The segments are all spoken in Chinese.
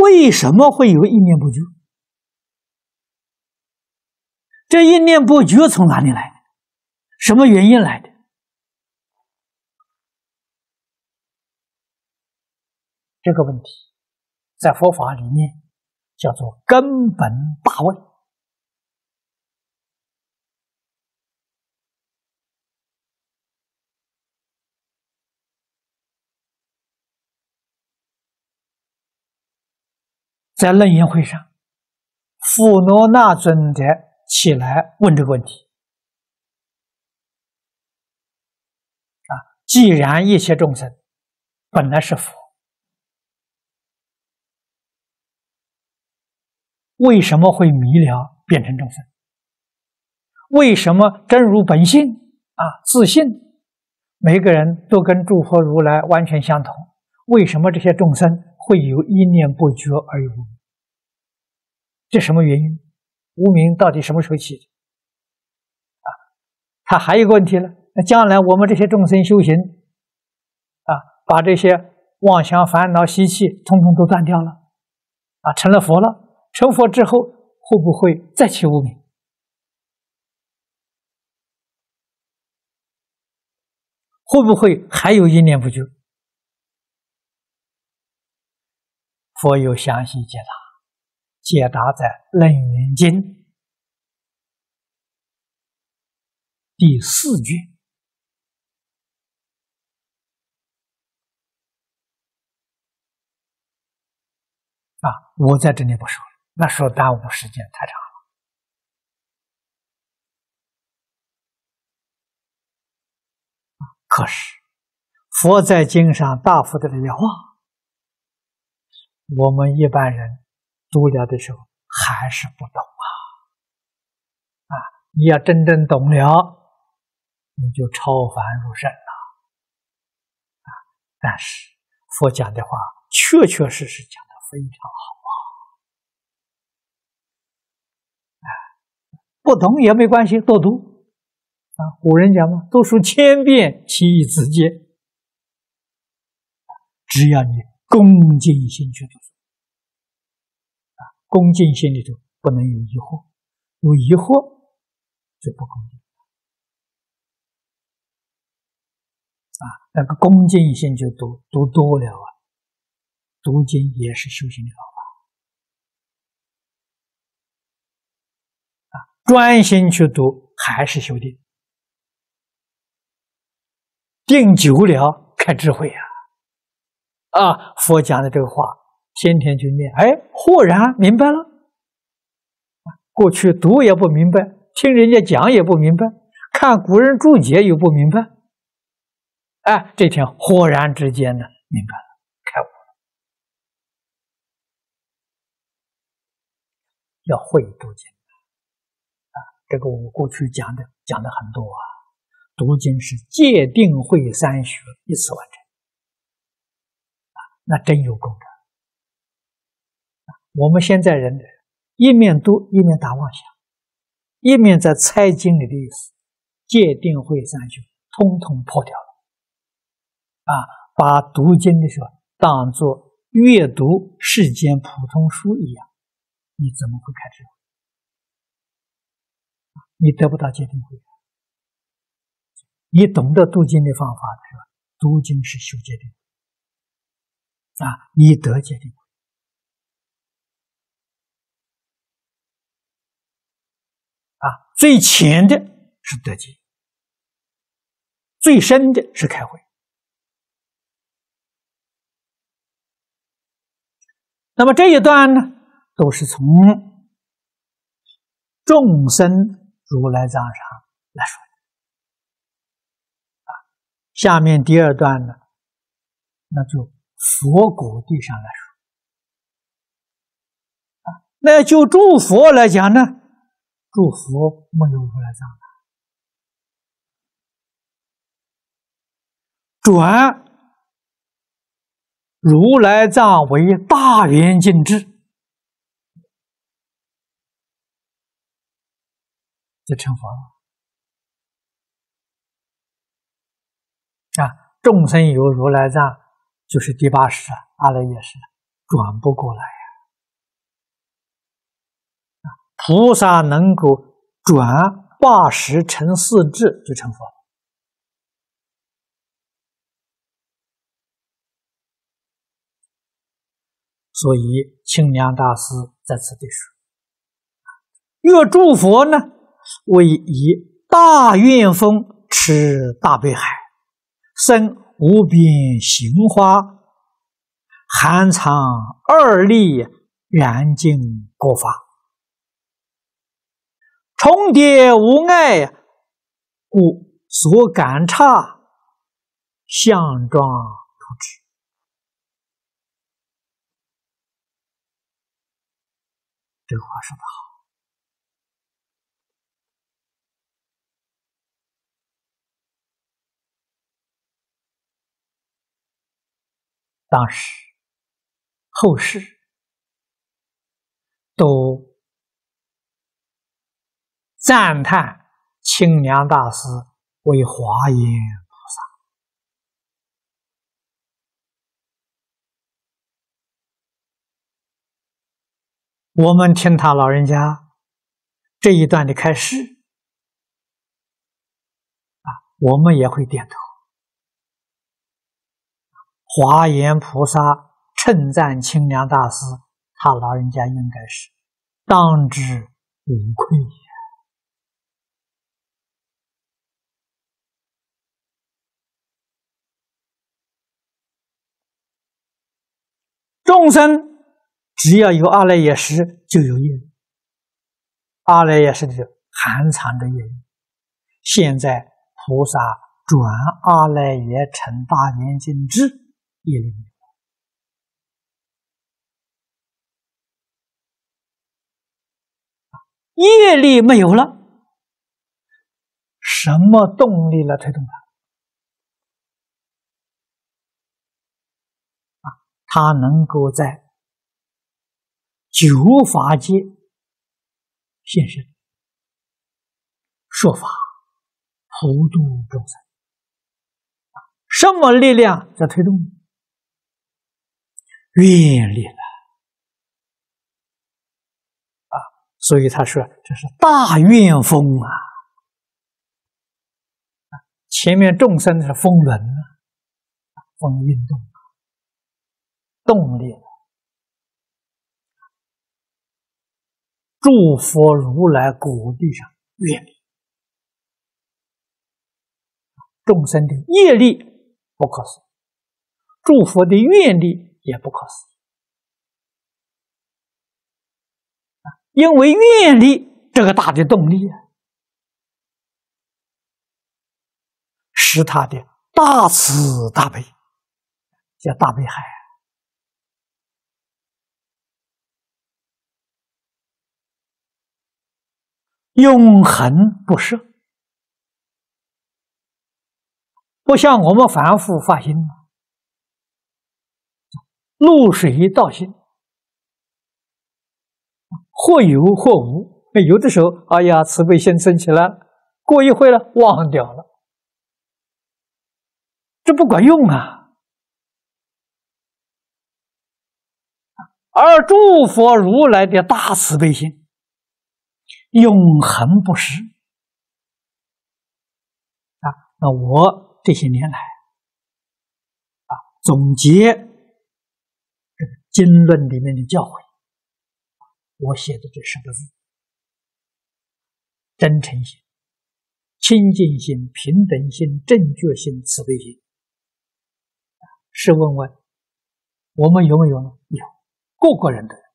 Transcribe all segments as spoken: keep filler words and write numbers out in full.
为什么会有一念不觉？这一念不觉从哪里来的？什么原因来的？这个问题在佛法里面叫做根本大问。在楞严会上，富罗那尊者起来问这个问题：啊，既然一切众生本来是佛，为什么会迷了变成众生？为什么真如本性啊，自信，每个人都跟诸佛如来完全相同？为什么这些众生会有一念不觉而有无明？这什么原因？无明到底什么时候起的？啊，他还有一个问题了，那将来我们这些众生修行啊，把这些妄想、烦恼、习气统统都断掉了啊，成了佛了。成佛之后会不会再起无明？会不会还有一念不觉？佛有详细解答，解答在《楞严经》第四卷。啊，我在这里不说了，那说耽误时间太长了。可是佛在经上答复的这些话，我们一般人读了的时候还是不懂啊！啊，你要真正懂了，你就超凡入圣了。啊，但是佛讲的话确确实实讲得非常好啊！啊，不懂也没关系，多读啊！古人讲嘛，读书千遍，其义自见。只要你恭敬心去读书，啊，恭敬心里头不能有疑惑，有疑惑就不恭敬啊。那个恭敬心就读读多了啊，读经也是修行的方法啊。专心去读还是修定，定久了开智慧啊。啊，佛讲的这个话，天天去念，哎，豁然明白了。过去读也不明白，听人家讲也不明白，看古人注解也不明白。哎，这天豁然之间呢，明白了，开悟了。要会读经啊，这个我过去讲的讲的很多啊。读经是戒定慧三学一次完成。那真有功德。我们现在人一面读一面打妄想，一面在猜经里的意思，戒定慧三学通通破掉了啊！把读经的时候当作阅读世间普通书一样，你怎么会开智慧？你得不到戒定慧。你懂得读经的方法的时候，读经是修戒定慧。啊，你得戒定慧啊，最浅的是得戒，最深的是开慧。那么这一段呢，都是从众生如来藏上来说的啊。下面第二段呢，那就佛果地上来说啊，那就诸佛来讲呢，诸佛没有如来藏的，转如来藏为大圆净智，就成佛了啊。众生有如来藏，就是第八识啊，阿赖耶识转不过来呀、啊。 菩萨能够转八十成四智就成佛了。所以清凉大师在此地说：“越诸佛呢，为以大愿风持大悲海，生无边行花，含藏二力，燃尽国法，重叠无碍，故所感刹，相状图之。”这个话说得好。当时后世都赞叹清凉大师为华严菩萨。我们听他老人家这一段的开示啊，我们也会点头。华严菩萨称赞清凉大师，他老人家应该是当之无愧呀。众生只要有阿赖耶识，就有业力。阿赖耶识里含藏着业力。现在菩萨转阿赖耶成大圆净智，业力没有。业力没有了，什么动力来推动它？啊，它能够在九法界现身，说法，普度众生。什么力量在推动？愿力了。啊，所以他说这是大愿风啊。前面众生是风轮啊，风运动啊，动力了。诸佛如来果地上愿力，众生的业力不可思议，诸佛的愿力也不可思议。因为愿力这个大的动力啊，使他的大慈大悲，叫大悲海。永恒不舍，不像我们凡夫发心，入水道心，或有或无。有的时候，哎呀，慈悲心生起来，过一会了，忘掉了，这不管用啊。而诸佛如来的大慈悲心，永恒不失啊！那我这些年来啊，总结这个经论里面的教诲，我写的这十个字：真诚心、清净心、平等心、正觉心、慈悲心。试问问，我们有没有呢？有，个个人都有。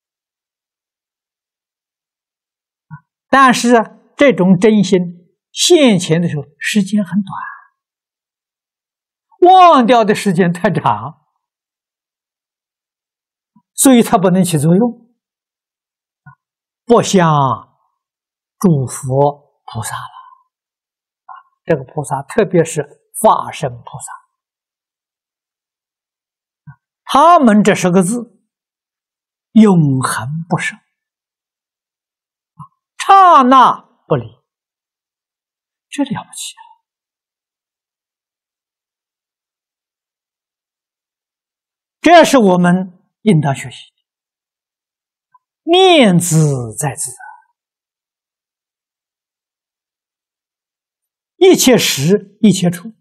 但是啊，这种真心现前的时候，时间很短，忘掉的时间太长，所以它不能起作用，不像诸佛菩萨了。这个菩萨，特别是化身菩萨，他们这十个字永恒不舍，刹那不离，这了不起啊！这是我们应当学习的。念兹在兹啊！ 一切时一切处，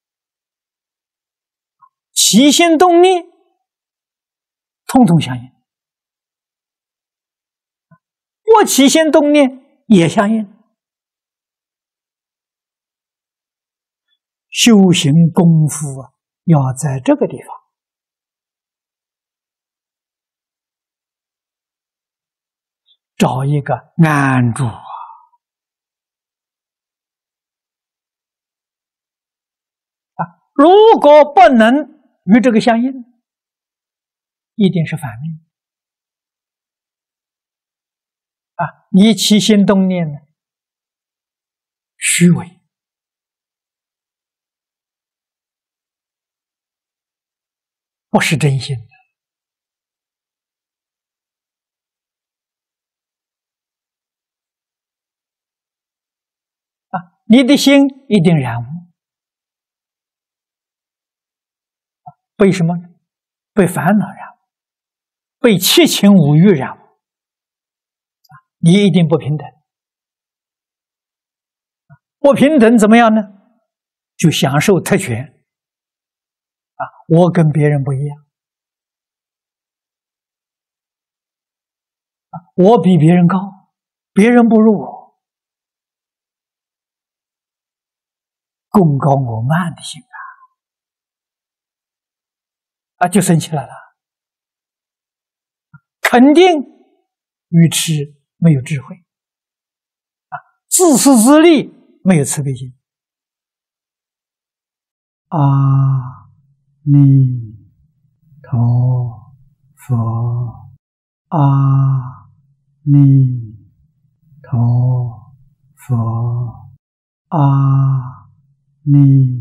起心动念，通通相应。不起心动念也相应。修行功夫啊，要在这个地方找一个安住啊。啊，如果不能与这个相应，一定是反面。啊，你起心动念呢，虚伪。不是真心的。啊，你的心一定染污。被什么？被烦恼染污，被七情五欲染污。啊，你一定不平等。不平等怎么样呢？就享受特权。啊，我跟别人不一样，啊，我比别人高，别人不如我，功高我慢的心啊，啊，就生起来了。肯定愚痴，没有智慧，啊，自私自利，没有慈悲心。啊。弥陀佛，阿弥陀佛，阿弥